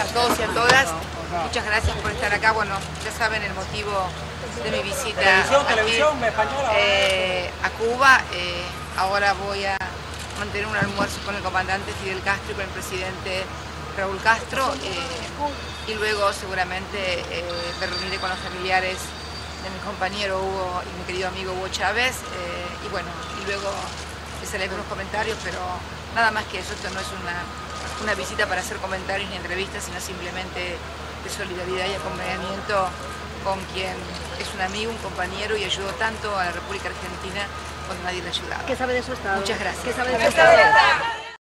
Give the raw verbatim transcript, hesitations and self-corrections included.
todos y a todas. Muchas gracias por estar acá. Bueno, ya saben el motivo de mi visita aquí, eh, a Cuba. Eh, ahora voy a mantener un almuerzo con el comandante Fidel Castro y con el presidente Raúl Castro, eh, y luego seguramente eh, me reuniré con los familiares de mi compañero Hugo y mi querido amigo Hugo Chávez, eh, y bueno, y luego les haré unos comentarios, pero nada más que eso. Esto no es una, una visita para hacer comentarios ni entrevistas, sino simplemente de solidaridad y acompañamiento con quien es un amigo, un compañero y ayudó tanto a la República Argentina cuando nadie le ayudaba. ¿Qué sabe de su estado? Muchas gracias. ¿Qué sabe de su estado?